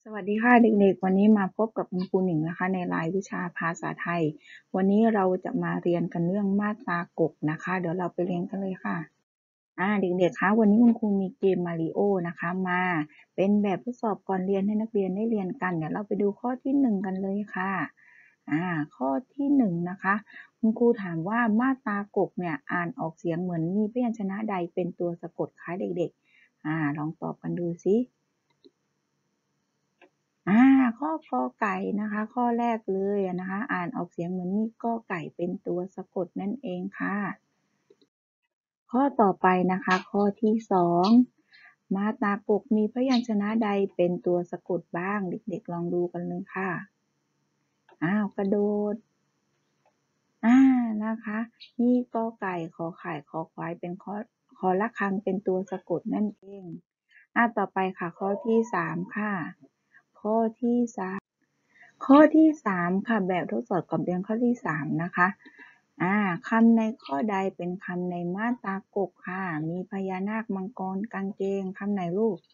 วัสดีค่ะเด็กๆวันนี้มาพบกับคุณครูหนิงนะคะในรายวิชาภาษาไทยวันนี้เราจะมาเรียนกันเรื่องมาตรากกนะคะเดี๋ยวเราไปเรียนกันเลยค่ะเด็กๆคะวันนี้คุณครูมีเกมมาริโอนะคะมาเป็นแบบทดสอบก่อนเรียนให้นักเรียนได้เรียนกันเดี๋ยวเราไปดูข้อที่1กันเลยค่ะข้อที่1นะคะคุณครูถามว่ามาตรากกเนี่ยอ่านออกเสียงเหมือนมีพยัญชนะใดเป็นตัวสะกดคะเด็กๆลองตอบกันดูสิข้อกอไก่นะคะข้อแรกเลยนะคะอ่านออกเสียงเหมือนมีกอไก่เป็นตัวสะกดนั่นเองค่ะข้อต่อไปนะคะข้อที่2มาตรากกมีพยัญชนะใดเป็นตัวสะกดบ้างเด็กๆลองดูกันเลยค่ะกระโดดนะคะมีกอไก่ขอไข่ขอควายเป็นคอละคังเป็นตัวสะกดนั่นเองต่อไปค่ะข้อที่3ค่ะข้อที่3 ข้อที่3ค่ะแบบทดสอบก่อนเรียนข้อที่3นะคะคำในข้อใดเป็นคำในมาตรากกค่ะมีพญานาคมังกรกางเกงคำไหนลูก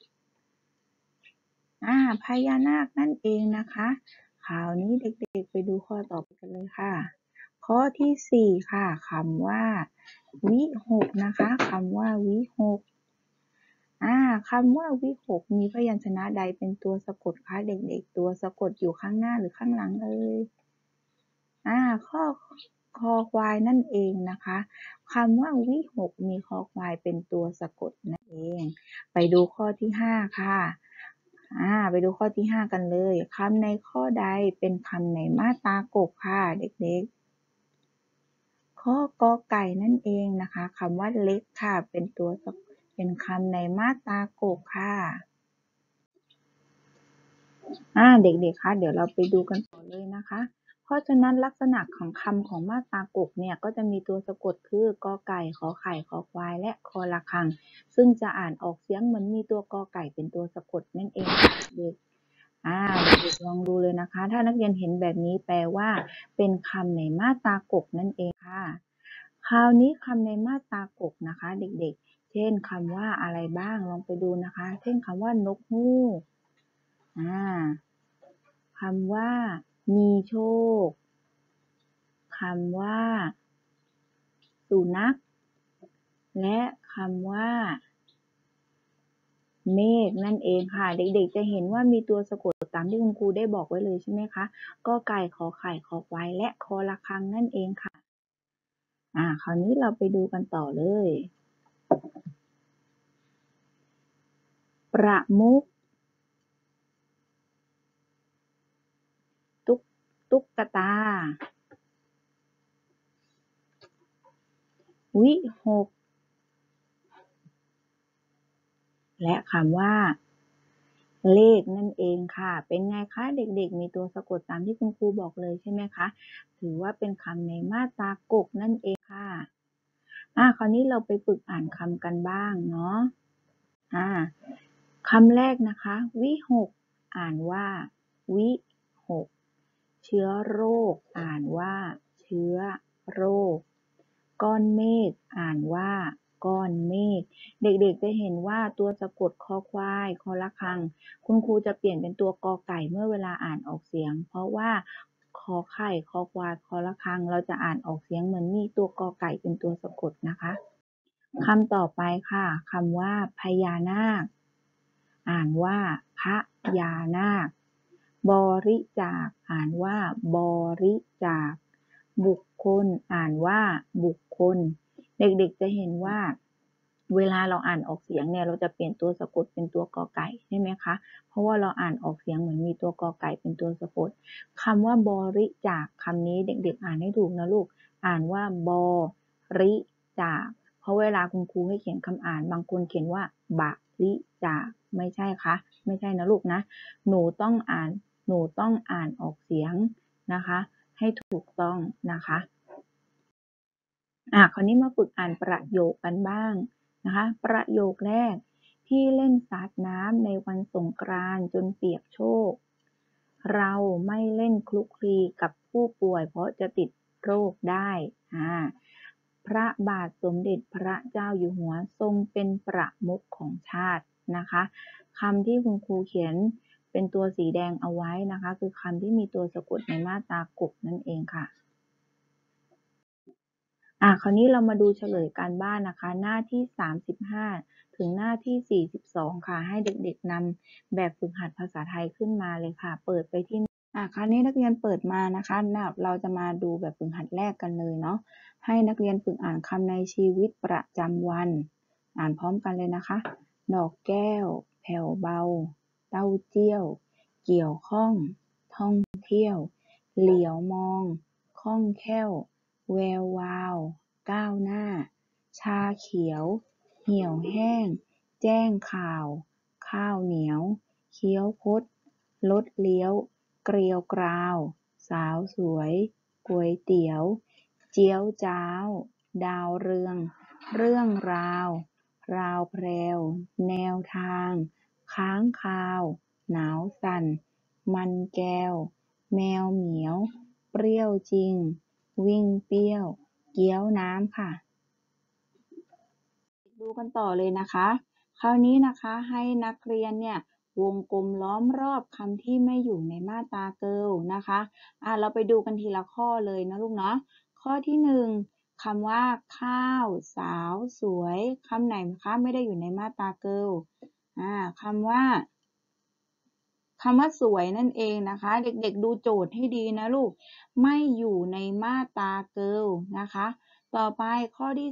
พญานาคนั่นเองนะคะคราวนี้เด็กๆไปดูข้อต่อไปกันเลยค่ะข้อที่4ค่ะคำว่าวิหกนะคะคำว่าวิหกคำว่าวิหกมีพยัญชนะใดเป็นตัวสะกดคะเด็กๆตัวสะกดอยู่ข้างหน้าหรือข้างหลังเอ่ยข้อคอควายนั่นเองนะคะคำว่าวิหกมีคอควายเป็นตัวสะกดนั่นเองไปดูข้อที่5ค่ะไปดูข้อที่5กันเลยคำในข้อใดเป็นคำในมาตรากกค่ะเด็กๆข้อกอไก่นั่นเองนะคะคำว่าเล็กค่ะเป็นคำในมาตรากกค่ะเด็กๆคะเดี๋ยวเราไปดูกันต่อเลยนะคะเพราะฉะนั้นลักษณะของคำของมาตรากกเนี่ยก็จะมีตัวสะกดคือกอไก่ขอไข่ขอควายและคอระฆังซึ่งจะอ่านออกเสียงเหมือนมีตัวกอไก่เป็นตัวสะกดนั่นเองค่ะเด็กเด็กลองดูเลยนะคะถ้านักเรียนเห็นแบบนี้แปลว่าเป็นคำในมาตรากกนั่นเองค่ะคราวนี้คำในมาตรากกนะคะเด็กๆเช่นคำว่าอะไรบ้างลองไปดูนะคะเช่นคำว่านกฮูกคำว่ามีโชคคำว่าสุนัขและคำว่าเมฆนั่นเองค่ะเด็กๆจะเห็นว่ามีตัวสะกดตามที่คุณครูได้บอกไว้เลยใช่ไหมคะกอไก่ขอไข่ขอควายและคอระฆังนั่นเองค่ะคราวนี้เราไปดูกันต่อเลยประมุขตุ๊กตาวิหกและคำว่าเลขนั่นเองค่ะเป็นไงคะเด็กๆมีตัวสะกดตามที่คุณครูบอกเลยใช่ไหมคะถือว่าเป็นคำในมาตรากกนั่นเองค่ะคราวนี้เราไปฝึกอ่านคำกันบ้างเนาะคำแรกนะคะวิหกอ่านว่าวิหกเชื้อโรคอ่านว่าเชื้อโรคก้อนเมฆอ่านว่าก้อนเมฆเด็กๆจะเห็นว่าตัวสะกดคอควายคอละคังคุณครูจะเปลี่ยนเป็นตัวกอไก่เมื่อเวลาอ่านออกเสียงเพราะว่าคอไข่คอควายคอละคังเราจะอ่านออกเสียงเหมือนมีตัวกอไก่เป็นตัวสะกดนะคะคำต่อไปค่ะคำว่าพญานาคอ่านว่าพระยานาคบริจาคอ่านว่าบริจาคบุคคลอ่านว่าบุคคลเด็กๆจะเห็นว่าเวลาเราอ่านออกเสียงเนี่ยเราจะเปลี่ยนตัวสะกดเป็นตัวกอไก่ใช่ไหมคะเพราะว่าเราอ่านออกเสียงเหมือนมีตัวกอไก่เป็นตัวสะกดคำว่าบริจาคคำนี้เด็กๆอ่านให้ถูกนะลูกอ่านว่าบริจาคเพราะเวลาคุณครูให้เขียนคำอ่านบางคนเขียนว่าบะริจาคไม่ใช่คะไม่ใช่นะลูกนะหนูต้องอ่านออกเสียงนะคะให้ถูกต้องนะคะคราวนี้มาฝึกอ่านประโยคกันบ้างนะคะประโยคแรกที่เล่นสาดน้ำในวันสงกรานต์จนเปียกโชกเราไม่เล่นคลุกคลีกับผู้ป่วยเพราะจะติดโรคได้พระบาทสมเด็จพระเจ้าอยู่หัวทรงเป็นประมุขของชาตินะคะคำที่คุณครูเขียนเป็นตัวสีแดงเอาไว้นะคะคือคำที่มีตัวสะกดในมาตรากกนั่นเองค่ะคราวนี้เรามาดูเฉลยการบ้านนะคะหน้าที่35ถึงหน้าที่42ค่ะให้เด็กๆนำแบบฝึกหัดภาษาไทยขึ้นมาเลยค่ะเปิดไปที่คราวนี้นักเรียนเปิดมานะคะเราจะมาดูแบบฝึกหัดแรกกันเลยเนาะให้นักเรียนฝึกอ่านคำในชีวิตประจำวันอ่านพร้อมกันเลยนะคะดอกแก้วแผ่วเบาเต้าเจี้ยวเกี่ยวข้องท่องเที่ยวเหลียวมองคล่องแคล่วแวววาวก้าวหน้าชาเขียวเหี่ยวแห้งแจ้งข่าวข้าวเหนียวเคี้ยวคดรถเลี้ยวเกลียวกราวสาวสวยก๋วยเตี๋ยวเจี๊ยวจ้าวดาวเรืองเรื่องราวราวแพรวแนวทางค้างคาวหนาวสั่นมันแก้วแมวเหมียวเปรี้ยวจริงวิ่งเปรี้ยวเกี๊ยวน้ำค่ะดูกันต่อเลยนะคะคราวนี้นะคะให้นักเรียนเนี่ยวงกลมล้อมรอบคำที่ไม่อยู่ในมาตราเกิลนะคะเราไปดูกันทีละข้อเลยนะลูกเนาะข้อที่1คำว่าข้าวสาวสวยคำไหนคะไม่ได้อยู่ในมาตราเกิลคำว่าสวยนั่นเองนะคะเด็กๆดูโจทย์ให้ดีนะลูกไม่อยู่ในมาตราเกิลนะคะต่อไปข้อที่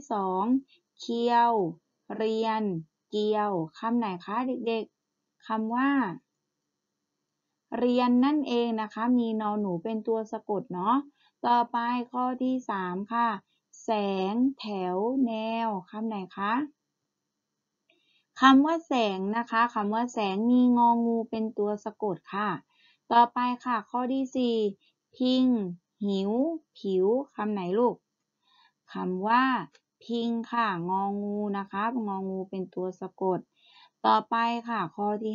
2เคียวเรียนเกียวคำไหนคะเด็กๆคำว่าเรียนนั่นเองนะคะมีนอหนูเป็นตัวสะกดเนาะต่อไปข้อที่3ค่ะแสงแถวแนวคำไหนคะคำว่าแสงนะคะคำว่าแสงมีงองูเป็นตัวสะกดค่ะต่อไปค่ะข้อที่4พิงหิวผิวคำไหนลูกคำว่าพิงค่ะงองูนะคะงองูเป็นตัวสะกดต่อไปค่ะข้อที่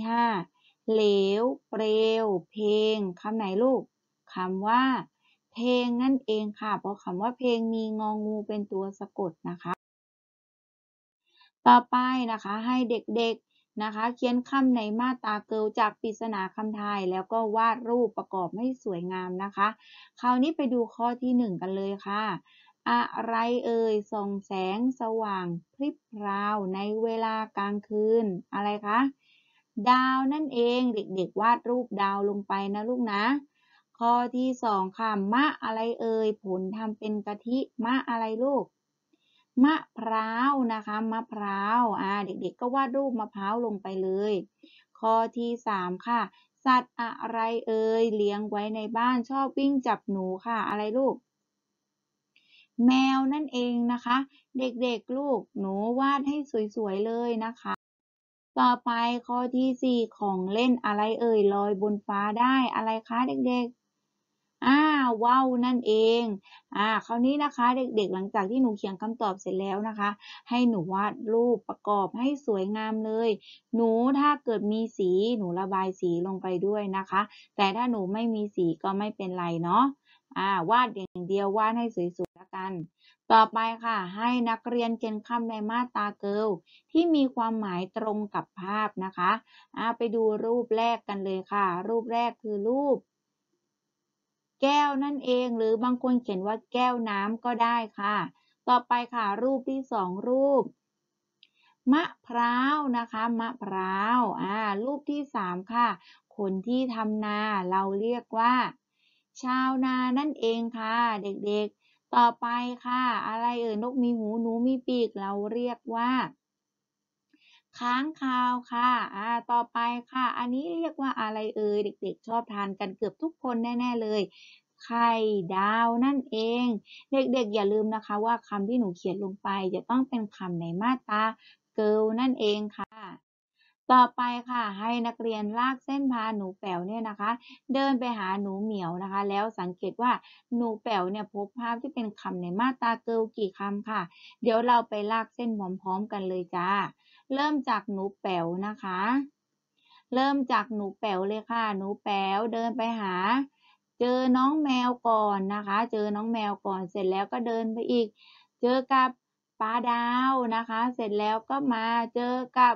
5เหลวเปลวเพลงคำไหนลูกคำว่าเพลงนั่นเองค่ะเพราะคำว่าเพลงมีงองูเป็นตัวสะกดนะคะต่อไปนะคะให้เด็กๆนะคะเขียนคำในมาตราเกิลจากปริศนาคำไทยแล้วก็วาดรูปประกอบให้สวยงามนะคะคราวนี้ไปดูข้อที่1กันเลยค่ะอะไรเอ่ยส่องแสงสว่างพริบพราวในเวลากลางคืนอะไรคะดาวนั่นเองเด็กๆวาดรูปดาวลงไปนะลูกนะข้อที่2ค่ะมะอะไรเอ่ยผลทำเป็นกะทิมะอะไรลูกมะพร้าวนะคะมะพร้าวเด็กๆก็วาดรูปมะพร้าวลงไปเลยข้อที่3ค่ะสัตว์อะไรเอ่ยเลี้ยงไว้ในบ้านชอบวิ่งจับหนูค่ะอะไรลูกแมวนั่นเองนะคะเด็กๆลูกหนูวาดให้สวยๆเลยนะคะต่อไปข้อที่4ของเล่นอะไรเอ่ยลอยบนฟ้าได้อะไรคะเด็กๆว่าวนั่นเองคราวนี้นะคะเด็กๆหลังจากที่หนูเขียนคำตอบเสร็จแล้วนะคะให้หนูวาดรูปประกอบให้สวยงามเลยหนูถ้าเกิดมีสีหนูระบายสีลงไปด้วยนะคะแต่ถ้าหนูไม่มีสีก็ไม่เป็นไรเนาะวาดอย่างเดียววาดให้สวยๆแล้วกันต่อไปค่ะให้นักเรียนเขียนคำในมาตราเกิลที่มีความหมายตรงกับภาพนะคะไปดูรูปแรกกันเลยค่ะรูปแรกคือรูปแก้วนั่นเองหรือบางคนเขียนว่าแก้วน้ำก็ได้ค่ะต่อไปค่ะรูปที่2รูปมะพร้าวนะคะมะพร้าวรูปที่3ค่ะคนที่ทำนาเราเรียกว่าชาวนานั่นเองค่ะเด็กๆต่อไปค่ะอะไรเอ่ยนกมีหูหนูมีปีกเราเรียกว่าค้างคาวค่ะต่อไปค่ะอันนี้เรียกว่าอะไรเอ่ยเด็กๆชอบทานกันเกือบทุกคนแน่ๆเลยไข่ดาวนั่นเองเด็กๆอย่าลืมนะคะว่าคำที่หนูเขียนลงไปจะต้องเป็นคำในมาตราเกิลนั่นเองค่ะต่อไปค่ะให้นักเรียนลากเส้นพาหนูแป๋วเนี่ยนะคะเดินไปหาหนูเหมียวนะคะแล้วสังเกตว่าหนูแป๋วเนี่ยพบภาพที่เป็นคำในมาตราเกิลกี่คำค่ะเดี๋ยวเราไปลากเส้นพร้อมๆกันเลยจ้าเริ่มจากหนูแป๋วนะคะเริ่มจากหนูแป๋วเลยค่ะหนูแป๋วเดินไปหาเจอน้องแมวก่อนนะคะเจอน้องแมวก่อนเสร็จแล้วก็เดินไปอีกเจอกับปลาดาวนะคะเสร็จแล้วก็มาเจอกับ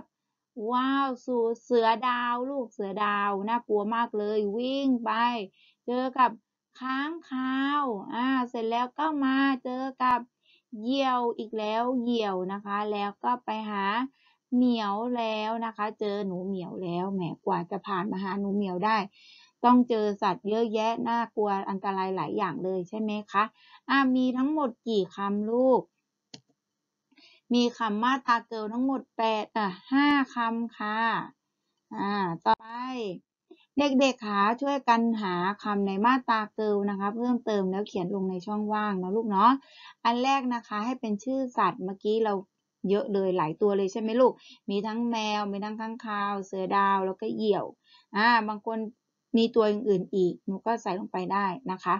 ว้าวสู่เสือดาวลูกเสือดาวน่ากลัวมากเลยวิ่งไปเจอกับค้างคาวเสร็จแล้วก็มาเจอกับเหยี่ยวอีกแล้วเหยี่ยวนะคะแล้วก็ไปหาเหมียวแล้วนะคะเจอหนูเหมียวแล้วแหมกว่าจะผ่านมาหาหนูเหมียวได้ต้องเจอสัตว์เยอะแยะน่ากลัวอันตรายหลายอย่างเลยใช่ไหมคะมีทั้งหมดกี่คำลูก มีคำมาตราเกิลทั้งหมดห้าคำค่ะต่อไปเด็กๆค่ะช่วยกันหาคำในมาตราเกิลนะคะเพิ่มเติมแล้วเขียนลงในช่องว่างนะลูกเนาะอันแรกนะคะให้เป็นชื่อสัตว์เมื่อกี้เราเยอะเลยหลายตัวเลยใช่ไหมลูกมีทั้งแมวมีทั้งค้างคาวเสือดาวแล้วก็เหยี่ยวบางคนมีตัวอื่นๆอีกหนูก็ใส่ลงไปได้นะคะ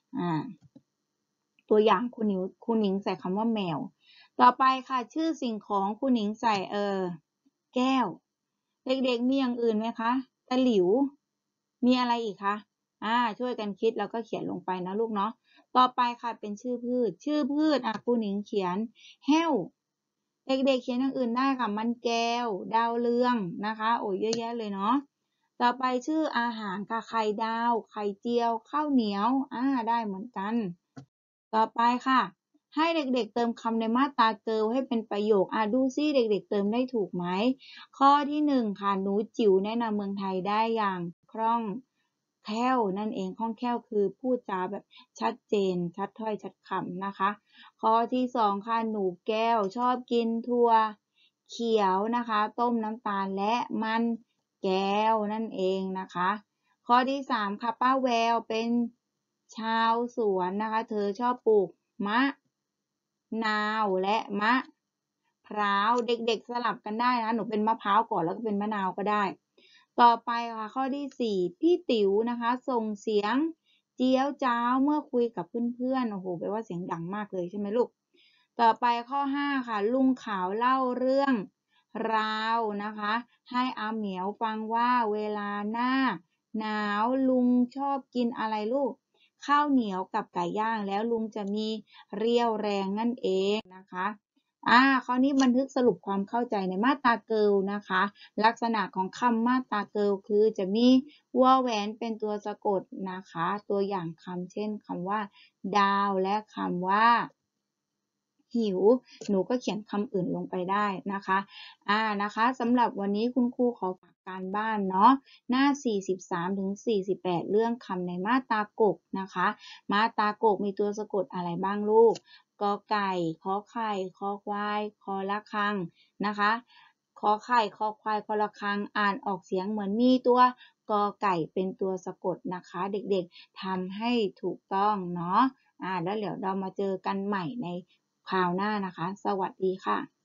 ตัวอย่างคุณหนิงใส่คำว่าแมวต่อไปค่ะชื่อสิ่งของคุณหนิงใส่แก้วเด็กๆมีอย่างอื่นไหมคะตะหลิวมีอะไรอีกคะช่วยกันคิดแล้วก็เขียนลงไปนะลูกเนาะต่อไปค่ะเป็นชื่อพืชคุณหนิงเขียนแห้วเด็กๆเขียนอย่างอื่นได้ค่ะมันแก้วดาวเรืองนะคะโอ้ยเยอะแยะเลยเนาะต่อไปชื่ออาหารค่ะไข่ดาวไข่เจียวข้าวเหนียวได้เหมือนกันต่อไปค่ะให้เด็กๆเติมคำในมาตราเกิลให้เป็นประโยคดูซิเด็กๆเติมได้ถูกไหมข้อที่1ค่ะหนูจิ๋วแนะนำเมืองไทยได้อย่างคล่องแคล่วนั่นเองคล่องแคล่วคือพูดจาแบบชัดเจนชัดถ้อยชัดคำนะคะข้อที่2ค่ะหนูแก้วชอบกินถั่วเขียวนะคะต้มน้ำตาลและมันแก้วนั่นเองนะคะข้อที่3ค่ะป้าแววเป็นชาวสวนนะคะเธอชอบปลูกมะนาวและมะพร้าวเด็กๆสลับกันได้นะหนูเป็นมะพร้าวก่อนแล้วก็เป็นมะนาวก็ได้ต่อไปค่ะข้อที่4พี่ติ๋วนะคะส่งเสียงเจี๊ยวจ้าวเมื่อคุยกับเพื่อนๆโอ้โหแปลว่าเสียงดังมากเลยใช่ไหมลูกต่อไปข้อ5ค่ะลุงขาวเล่าเรื่องราวนะคะให้อาเหมียวฟังว่าเวลาหน้าหนาวลุงชอบกินอะไรลูกข้าวเหนียวกับไก่ย่างแล้วลุงจะมีเรี่ยวแรงนั่นเองนะคะคราวนี้บันทึกสรุปความเข้าใจในมาตราเกิลนะคะลักษณะของคำมาตราเกิลคือจะมีวอแหวนเป็นตัวสะกดนะคะตัวอย่างคำเช่นคำว่าดาวและคำว่าหิวหนูก็เขียนคำอื่นลงไปได้นะคะนะคะสำหรับวันนี้คุณครูขอฝากการบ้านเนาะหน้า43ถึง48เรื่องคำในมาตรากกนะคะมาตรากกมีตัวสะกดอะไรบ้างลูกกอไก่ขอไข่คอควายคอละคังนะคะขอไข่คอควายคอละคังอ่านออกเสียงเหมือนมีตัวกอไก่เป็นตัวสะกดนะคะเด็กๆทำให้ถูกต้องเนาะแล้วเดี๋ยวเรามาเจอกันใหม่ในคราวหน้านะคะ สวัสดีค่ะ